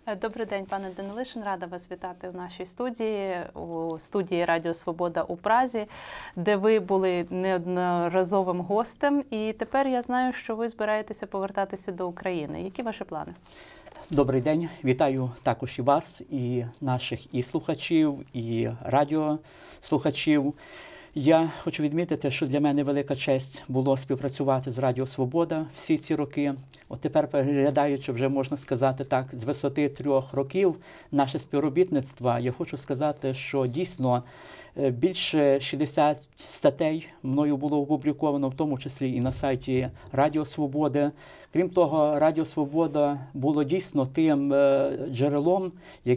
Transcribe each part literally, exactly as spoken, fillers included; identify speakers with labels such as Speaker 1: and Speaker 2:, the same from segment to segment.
Speaker 1: Добрий день, пане Данилишин. Рада вас вітати в нашій студії, у студії Радіо Свобода у Празі, де ви були неодноразовим гостем. І тепер я знаю, що ви збираєтеся повертатися до України. Які ваші плани?
Speaker 2: Добрий день. Вітаю також і вас, і наших і слухачів, і радіослухачів. Я хочу відмітити, що для мене велика честь було співпрацювати з Радіо Свобода всі ці роки. От тепер, переглядаючи, вже можна сказати так, з висоти трьох років наше співробітництво, я хочу сказати, що дійсно більше шістдесят статей мною було опубліковано, в тому числі і на сайті Радіо Свободи. Крім того, Радіо Свобода було дійсно тим джерелом,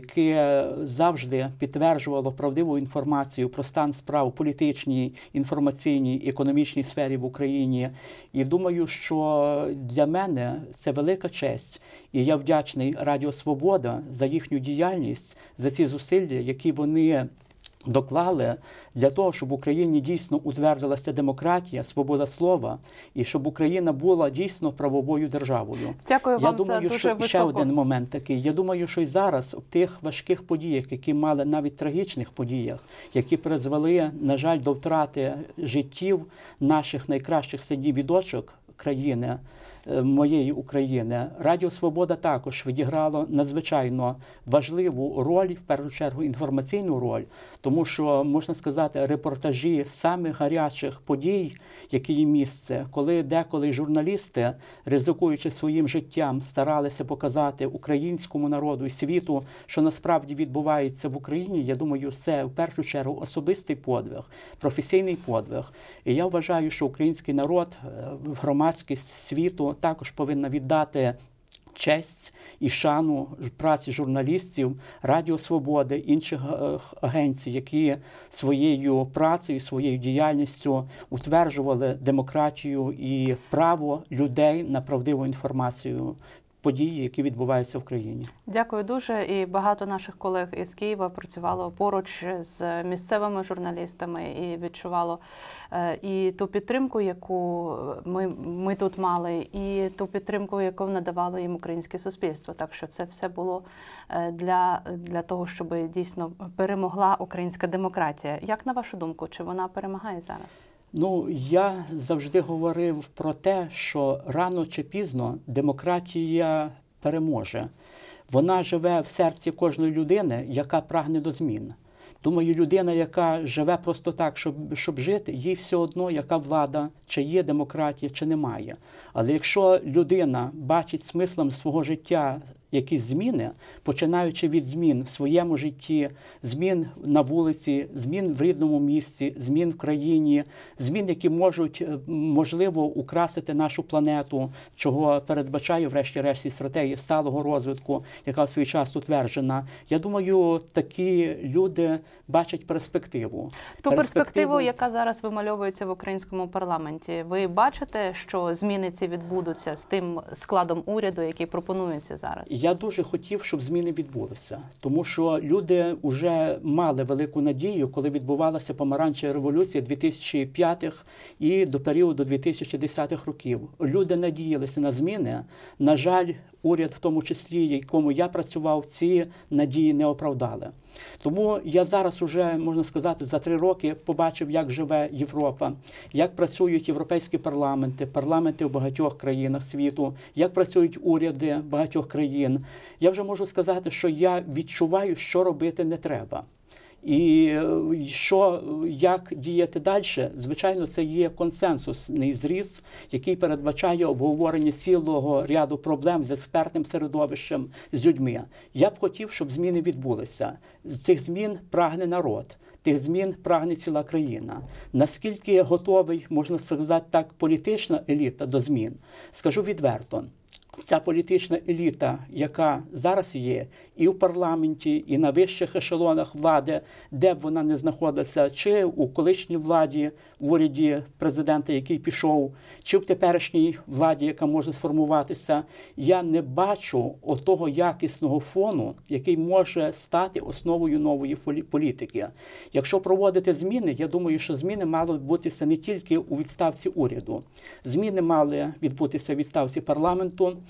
Speaker 2: яке завжди підтверджувало правдиву інформацію про стан справ у політичній, інформаційній, економічній сфері в Україні. І думаю, що для мене це велика честь. І я вдячний Радіо Свобода за їхню діяльність, за ці зусилля, які вони доклали для того, щоб в Україні дійсно утвердилася демократія, свобода слова, і щоб Україна була дійсно правовою державою.
Speaker 1: Дякую
Speaker 2: я
Speaker 1: вам
Speaker 2: думаю,
Speaker 1: за дуже
Speaker 2: що
Speaker 1: високо.
Speaker 2: Ще один момент такий. Я думаю, що і зараз в тих важких подіях, які мали навіть трагічних подіях, які призвели, на жаль, до втрати життів наших найкращих синів і дочок країни, моєї України, Радіо Свобода також відіграло надзвичайно важливу роль, в першу чергу інформаційну роль, тому що, можна сказати, репортажі самих гарячих подій, які є місце, коли деколи журналісти, ризикуючи своїм життям, старалися показати українському народу і світу, що насправді відбувається в Україні, я думаю, це в першу чергу особистий подвиг, професійний подвиг. І я вважаю, що український народ, громадськість світу також повинна віддати честь і шану праці журналістів, Радіо Свободи, інших агенцій, які своєю працею, своєю діяльністю утверджували демократію і право людей на правдиву інформацію події, які відбуваються в країні.
Speaker 1: Дякую дуже. І багато наших колег із Києва працювало поруч з місцевими журналістами і відчувало і ту підтримку, яку ми, ми тут мали, і ту підтримку, яку надавало їм українське суспільство. Так що це все було для, для того, щоб дійсно перемогла українська демократія. Як на вашу думку, чи вона перемагає зараз?
Speaker 2: Ну, я завжди говорив про те, що рано чи пізно демократія переможе. Вона живе в серці кожної людини, яка прагне до змін. Думаю, людина, яка живе просто так, щоб, щоб жити, їй все одно, яка влада, чи є демократія, чи немає. Але якщо людина бачить смислом свого життя якісь зміни, починаючи від змін в своєму житті, змін на вулиці, змін в рідному місці, змін в країні, змін, які можуть, можливо, украсити нашу планету, чого передбачає, врешті-решт, стратегія сталого розвитку, яка в свій час утверджена. Я думаю, такі люди бачать перспективу.
Speaker 1: Ту перспективу, перспективу, яка зараз вимальовується в українському парламенті. Ви бачите, що зміни ці відбудуться з тим складом уряду, який пропонується зараз?
Speaker 2: Я дуже хотів, щоб зміни відбулися, тому що люди вже мали велику надію, коли відбувалася помаранчева революція дві тисячі п'ятих і до періоду дві тисячі десятих років. Люди надіялися на зміни. На жаль, уряд, в тому числі, якому я працював, ці надії не оправдали. Тому я зараз уже, можна сказати, за три роки побачив, як живе Європа, як працюють європейські парламенти, парламенти в багатьох країнах світу, як працюють уряди багатьох країн. Я вже можу сказати, що я відчуваю, що робити не треба. І що, як діяти далі, звичайно, це є консенсусний зріз, який передбачає обговорення цілого ряду проблем з експертним середовищем, з людьми. Я б хотів, щоб зміни відбулися. З цих змін прагне народ. Тих змін прагне ціла країна. Наскільки готовий, можна сказати так, політична еліта до змін? Скажу відверто. Ця політична еліта, яка зараз є і в парламенті, і на вищих ешелонах влади, де б вона не знаходилася, чи у колишній владі, в уряді президента, який пішов, чи в теперішній владі, яка може сформуватися, я не бачу отого якісного фону, який може стати основою нової політики. Якщо проводити зміни, я думаю, що зміни мали відбутися не тільки у відставці уряду. Зміни мали відбутися у відставці парламенту,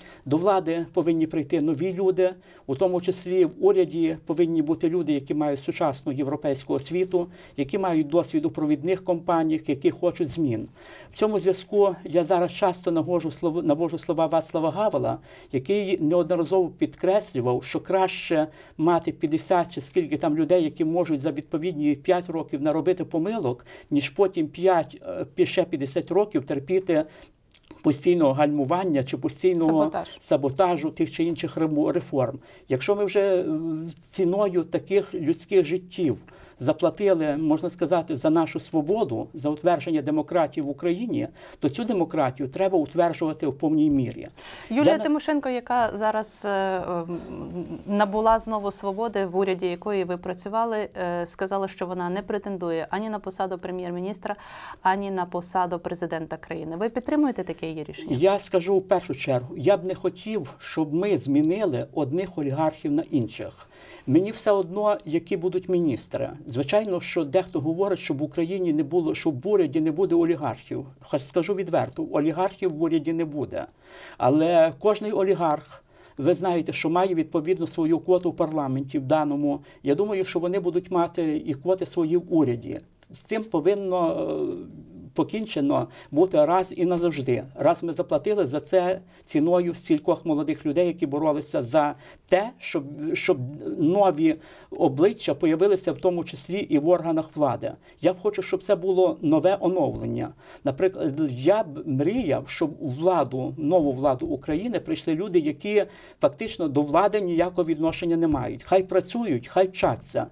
Speaker 2: До влади повинні прийти нові люди, у тому числі в уряді повинні бути люди, які мають сучасну європейську освіту, які мають досвід у провідних компаніях, які хочуть змін. В цьому зв'язку я зараз часто навожу слова, навожу слова Вацлава Гавела, який неодноразово підкреслював, що краще мати п'ятдесят чи скільки там людей, які можуть за відповідні п'ять років наробити помилок, ніж потім п'ять, ще п'ятдесят років терпіти постійного гальмування чи постійного
Speaker 1: Саботаж.
Speaker 2: саботажу тих чи інших реформ. Якщо ми вже ціною таких людських життів заплатили, можна сказати, за нашу свободу, за утвердження демократії в Україні, то цю демократію треба утверджувати в повній мірі.
Speaker 1: Юлія
Speaker 2: Я...
Speaker 1: Тимошенко, яка зараз е, набула знову свободи, в уряді якої ви працювали, е, сказала, що вона не претендує ані на посаду прем'єр-міністра, ані на посаду президента країни. Ви підтримуєте таке її рішення?
Speaker 2: Я скажу в першу чергу, я б не хотів, щоб ми змінили одних олігархів на інших. Мені все одно, які будуть міністри. Звичайно, що дехто говорить, що в Україні не було, що в уряді не буде олігархів. Хоч скажу відверто, олігархів в уряді не буде. Але кожний олігарх, ви знаєте, що має відповідно свою квоту в парламенті в даному. Я думаю, що вони будуть мати і квоти свої в уряді. З цим повинно покінчено бути раз і назавжди. Раз ми заплатили за це ціною стількох молодих людей, які боролися за те, щоб, щоб нові обличчя появилися в тому числі і в органах влади. Я б хочу, щоб це було нове оновлення. Наприклад, я б мріяв, щоб у владу, нову владу України прийшли люди, які фактично до влади ніякого відношення не мають. Хай працюють, хай вчаться.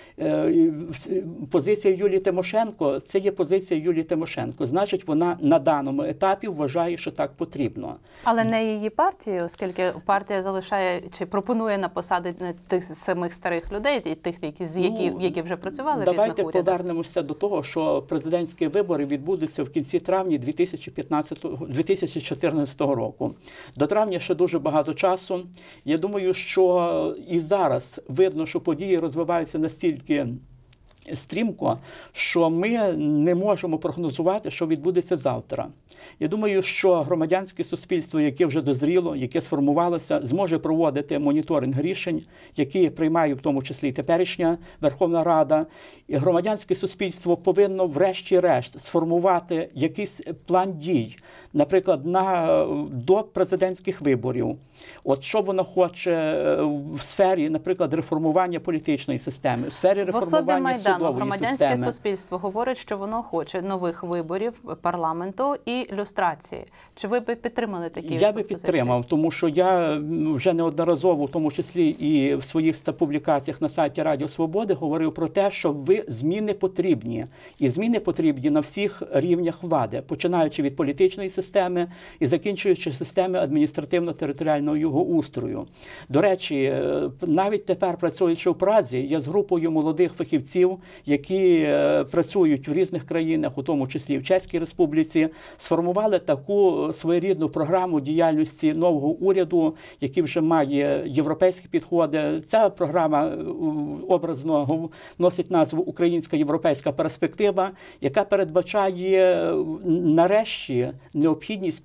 Speaker 2: Позиція Юлії Тимошенко – це є позиція Юлії Тимошенко. Значить, вона на даному етапі вважає, що так потрібно.
Speaker 1: Але не її партії, оскільки партія залишає чи пропонує на посади тих самих старих людей, і тих, які, з які,
Speaker 2: ну,
Speaker 1: які вже працювали в
Speaker 2: давайте
Speaker 1: різних урядах.
Speaker 2: повернемося до того, що президентські вибори відбудуться в кінці травня дві тисячі п'ятнадцятого, дві тисячі чотирнадцятого року. До травня ще дуже багато часу. Я думаю, що і зараз видно, що події розвиваються настільки стрімко, що ми не можемо прогнозувати, що відбудеться завтра. Я думаю, що громадянське суспільство, яке вже дозріло, яке сформувалося, зможе проводити моніторинг рішень, які приймає в тому числі і теперішня Верховна Рада. І громадянське суспільство повинно врешті-решт сформувати якийсь план дій, наприклад, на, до президентських виборів. От що воно хоче в сфері, наприклад, реформування політичної системи, в сфері реформування судової
Speaker 1: громадянське
Speaker 2: системи.
Speaker 1: суспільство говорить, що воно хоче нових виборів парламенту і люстрації. Чи ви б підтримали такі
Speaker 2: Я би
Speaker 1: пропозиції?
Speaker 2: підтримав, тому що я вже неодноразово, в тому числі і в своїх публікаціях на сайті Радіо Свободи, говорив про те, що ви зміни потрібні. І зміни потрібні на всіх рівнях влади, починаючи від політичної системи і закінчуючи системи адміністративно-територіального його устрою. До речі, навіть тепер, працюючи в Празі, я з групою молодих фахівців, які працюють в різних країнах, у тому числі в Чеській Республіці, сформували таку своєрідну програму діяльності нового уряду, який вже має європейські підходи. Ця програма образно носить назву «Українська європейська перспектива», яка передбачає нарешті необхідність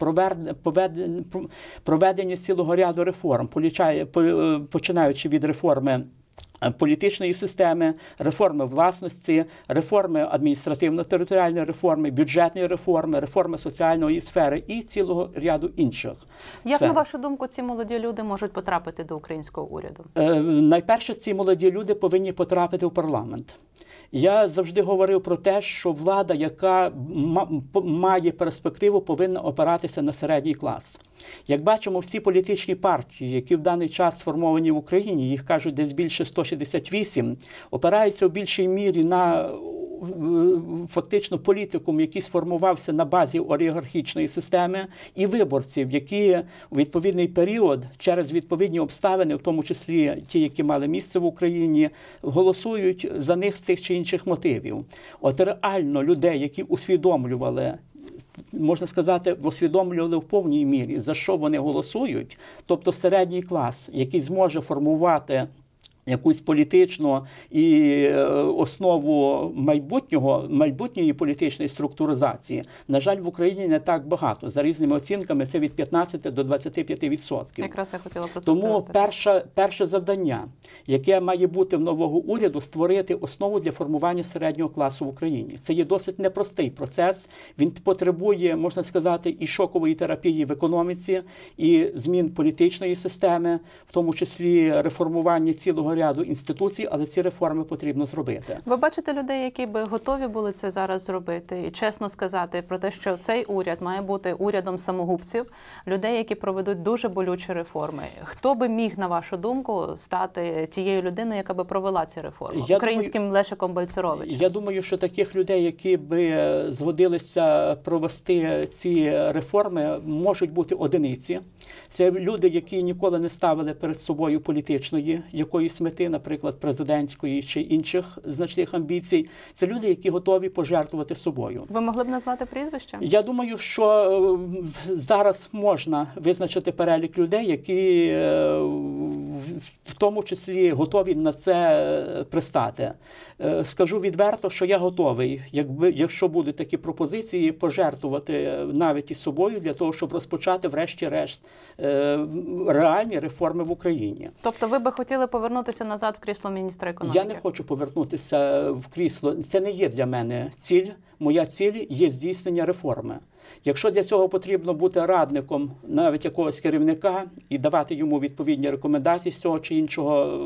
Speaker 2: проведення цілого ряду реформ, починаючи від реформи політичної системи, реформи власності, реформи адміністративно-територіальної реформи, бюджетної реформи, реформи соціальної сфери і цілого ряду інших
Speaker 1: Як,
Speaker 2: сфер.
Speaker 1: на вашу думку, ці молоді люди можуть потрапити до українського уряду?
Speaker 2: Е, найперше, ці молоді люди повинні потрапити в парламент. Я завжди говорив про те, що влада, яка має перспективу, повинна опиратися на середній клас. Як бачимо, всі політичні партії, які в даний час сформовані в Україні, їх кажуть десь більше сто шістдесят вісім, опираються в більшій мірі на фактично політикум, який сформувався на базі олігархічної системи, і виборців, які у відповідний період, через відповідні обставини, в тому числі ті, які мали місце в Україні, голосують за них з тих чи інших мотивів. От реально людей, які усвідомлювали, можна сказати, усвідомлювали в повній мірі, за що вони голосують, тобто середній клас, який зможе формувати якусь політичну і е, основу майбутнього, майбутньої політичної структуризації, на жаль, в Україні не так багато. За різними оцінками це від п'ятнадцяти до двадцяти п'яти відсотків.
Speaker 1: Якраз я хотіла про це
Speaker 2: Тому
Speaker 1: сказати.
Speaker 2: перше, перше завдання, яке має бути в нового уряду, створити основу для формування середнього класу в Україні. Це є досить непростий процес. Він потребує, можна сказати, і шокової терапії в економіці, і змін політичної системи, в тому числі реформування цілого ряду інституцій, але ці реформи потрібно зробити.
Speaker 1: Ви бачите людей, які би готові були це зараз зробити, і чесно сказати про те, що цей уряд має бути урядом самогубців, людей, які проведуть дуже болючі реформи. Хто би міг, на вашу думку, стати тією людиною, яка би провела ці реформи?
Speaker 2: Я
Speaker 1: Українським думаю, Лешиком Бальцеровичем?
Speaker 2: Я думаю, що таких людей, які би згодилися провести ці реформи, можуть бути одиниці. Це люди, які ніколи не ставили перед собою політичної якоїсь мети, наприклад, президентської чи інших значних амбіцій. Це люди, які готові пожертвувати собою.
Speaker 1: Ви могли б назвати прізвище?
Speaker 2: Я думаю, що зараз можна визначити перелік людей, які в тому числі готові на це пристати. Скажу відверто, що я готовий, якби, якщо будуть такі пропозиції, пожертвувати навіть із собою для того, щоб розпочати врешті-решт реальні реформи в Україні.
Speaker 1: Тобто ви би хотіли повернутися назад в крісло міністра економіки?
Speaker 2: Я не хочу повернутися в крісло. Це не є для мене ціль. Моя ціль є здійснення реформи. Якщо для цього потрібно бути радником навіть якогось керівника і давати йому відповідні рекомендації з цього чи іншого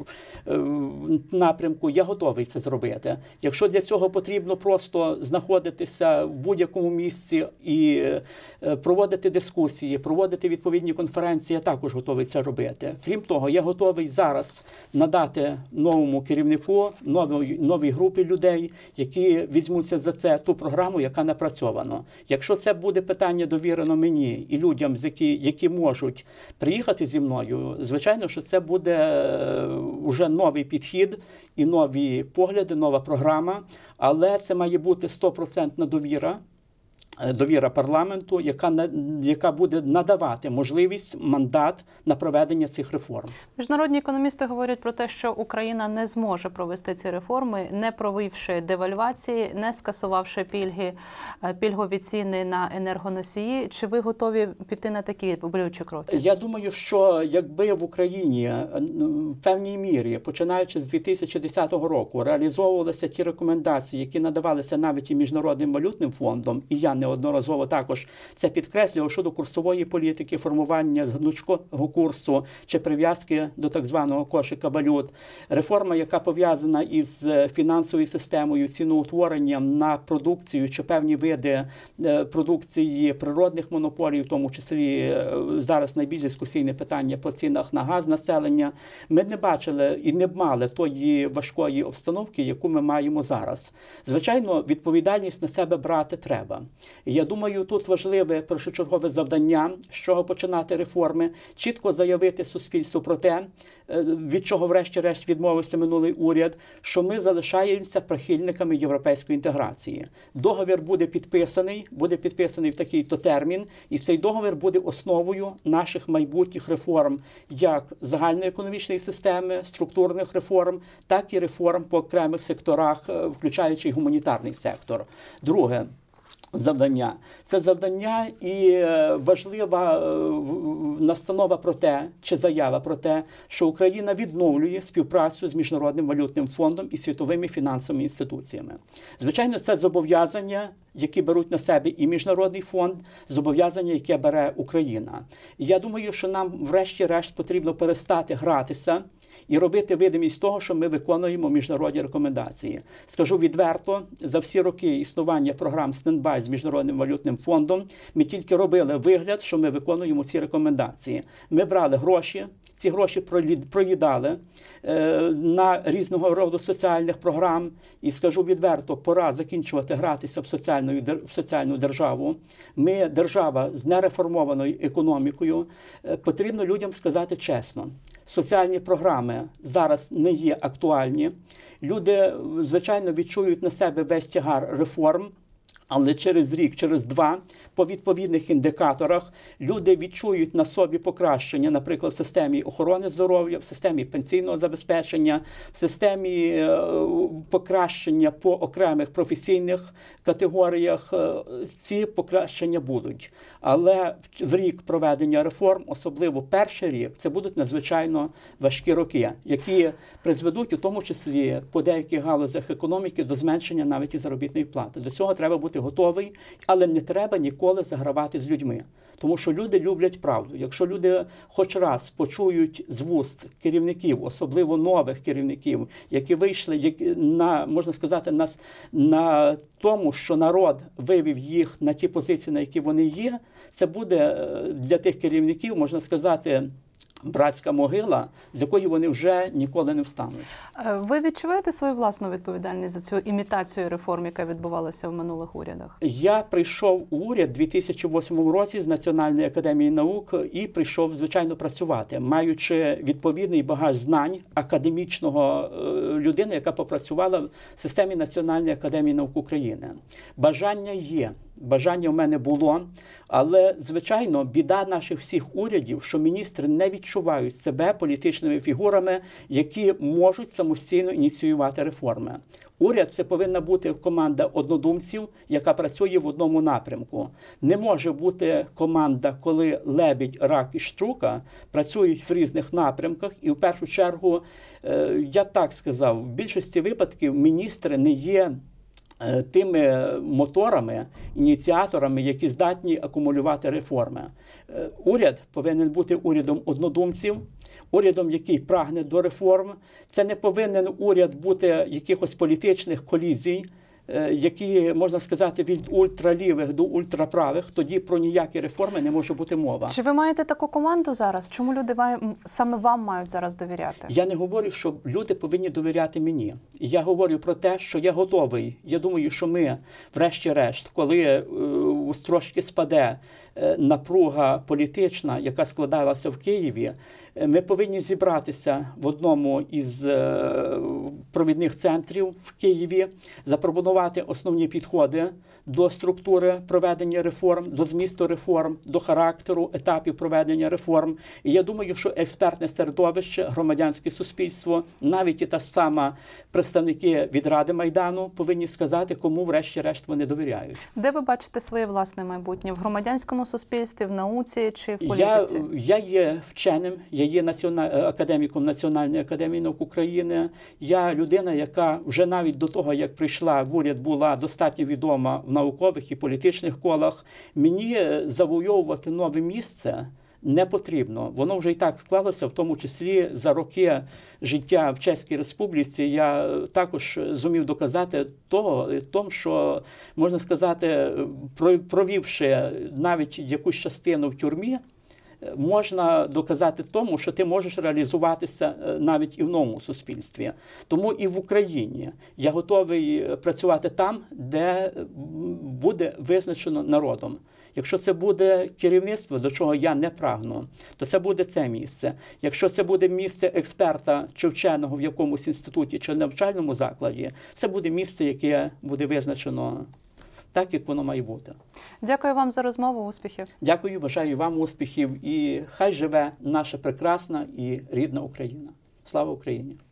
Speaker 2: напрямку, я готовий це зробити. Якщо для цього потрібно просто знаходитися в будь-якому місці і проводити дискусії, проводити відповідні конференції, я також готовий це робити. Крім того, я готовий зараз надати новому керівнику, новій, новій групі людей, які візьмуться за це ту програму, яка напрацьована. Якщо це буде питання довірено мені і людям, які, які можуть приїхати зі мною, звичайно, що це буде вже новий підхід і нові погляди, нова програма, але це має бути стопроцентна довіра, довіра парламенту, яка, яка буде надавати можливість, мандат на проведення цих реформ.
Speaker 1: Міжнародні економісти говорять про те, що Україна не зможе провести ці реформи, не провівши девальвації, не скасувавши пільги, пільгові ціни на енергоносії. Чи ви готові піти на такі болючі кроки?
Speaker 2: Я думаю, що якби в Україні в певній мірі, починаючи з дві тисячі десятого року, реалізовувалися ті рекомендації, які надавалися навіть і Міжнародним валютним фондом, і я неодноразово також це підкреслював щодо курсової політики, формування гнучкого курсу чи прив'язки до так званого кошика валют. Реформа, яка пов'язана із фінансовою системою, ціноутворенням на продукцію чи певні види продукції природних монополій, в тому числі зараз найбільш дискусійне питання по цінах на газ населення. Ми не бачили і не мали тої важкої обстановки, яку ми маємо зараз. Звичайно, відповідальність на себе брати треба. Я думаю, тут важливе першочергове завдання, з чого починати реформи, чітко заявити суспільству про те, від чого врешті-решт відмовився минулий уряд, що ми залишаємося прихильниками європейської інтеграції. Договір буде підписаний, буде підписаний в такий-то термін, і цей договір буде основою наших майбутніх реформ, як загальноекономічної системи, структурних реформ, так і реформ по окремих секторах, включаючи й гуманітарний сектор. Друге завдання. Це завдання і важлива настанова про те, чи заява про те, що Україна відновлює співпрацю з Міжнародним валютним фондом і світовими фінансовими інституціями. Звичайно, це зобов'язання, які беруть на себе і Міжнародний фонд, зобов'язання, яке бере Україна. І я думаю, що нам врешті-решт потрібно перестати гратися і робити видимість того, що ми виконуємо міжнародні рекомендації. Скажу відверто, за всі роки існування програм стендбай з Міжнародним валютним фондом ми тільки робили вигляд, що ми виконуємо ці рекомендації. Ми брали гроші, ці гроші проїдали е, на різного роду соціальних програм. І скажу відверто, пора закінчувати гратися в соціальну, в соціальну державу. Ми держава з нереформованою економікою. Е, потрібно людям сказати чесно. Соціальні програми зараз не є актуальні. Люди, звичайно, відчують на себе весь тягар реформ, Але через рік, через два, по відповідних індикаторах люди відчують на собі покращення, наприклад, в системі охорони здоров'я, в системі пенсійного забезпечення, в системі е, покращення по окремих професійних категоріях. Е, ці покращення будуть. Але в рік проведення реформ, особливо перший рік, це будуть надзвичайно важкі роки, які призведуть у тому числі по деяких галузях економіки до зменшення навіть і заробітної плати. До цього треба бути готовий, але не треба ніколи загравати з людьми. Тому що люди люблять правду. Якщо люди хоч раз почують з вуст керівників, особливо нових керівників, які вийшли які, на, можна сказати, на, на тому, що народ вивів їх на ті позиції, на які вони є, це буде для тих керівників, можна сказати, братська могила, з якої вони вже ніколи не встануть.
Speaker 1: Ви відчуваєте свою власну відповідальність за цю імітацію реформ, яка відбувалася в минулих урядах?
Speaker 2: Я прийшов у уряд у дві тисячі восьмому році з Національної академії наук і прийшов, звичайно, працювати, маючи відповідний багаж знань академічного людини, яка попрацювала в системі Національної академії наук України. Бажання є. Бажання в мене було, але, звичайно, біда наших всіх урядів, що міністри не відчувають себе політичними фігурами, які можуть самостійно ініціювати реформи. Уряд – це повинна бути команда однодумців, яка працює в одному напрямку. Не може бути команда, коли лебідь, рак і штрука працюють в різних напрямках. І в першу чергу, я б так сказав, в більшості випадків міністри не є тими моторами, ініціаторами, які здатні акумулювати реформи. Уряд повинен бути урядом однодумців, урядом, який прагне до реформ. Це не повинен уряд бути якихось політичних колізій, які, можна сказати, від ультралівих до ультраправих, тоді про ніякі реформи не може бути мова.
Speaker 1: Чи ви маєте таку команду зараз? Чому люди саме вам мають зараз довіряти?
Speaker 2: Я не говорю, що люди повинні довіряти мені. Я говорю про те, що я готовий. Я думаю, що ми, врешті-решт, коли е, трошки спаде е, напруга політична, яка складалася в Києві, ми повинні зібратися в одному із е, провідних центрів в Києві, запропонувати основні підходи до структури проведення реформ, до змісту реформ, до характеру, етапів проведення реформ. І я думаю, що експертне середовище, громадянське суспільство, навіть і та ж сама представники від Ради Майдану повинні сказати, кому врешті-решт вони довіряють.
Speaker 1: Де ви бачите своє власне майбутнє? В громадянському суспільстві, в науці чи в політиці?
Speaker 2: Я, я є вченим, я є національ... академіком Національної академії наук України. Я людина, яка вже навіть до того, як прийшла в уряд, була достатньо відома в наукових і політичних колах. Мені завойовувати нове місце не потрібно. Воно вже і так склалося, в тому числі за роки життя в Чеській Республіці. Я також зумів доказати того, тому, що, можна сказати, провівши навіть якусь частину в тюрмі, можна доказати тому, що ти можеш реалізуватися навіть і в новому суспільстві. Тому і в Україні я готовий працювати там, де буде визначено народом. Якщо це буде керівництво, до чого я не прагну, то це буде це місце. Якщо це буде місце експерта чи вченого в якомусь інституті чи навчальному закладі, це буде місце, яке буде визначено так, як воно має бути.
Speaker 1: Дякую вам за розмову, успіхів.
Speaker 2: Дякую, бажаю вам успіхів і хай живе наша прекрасна і рідна Україна. Слава Україні!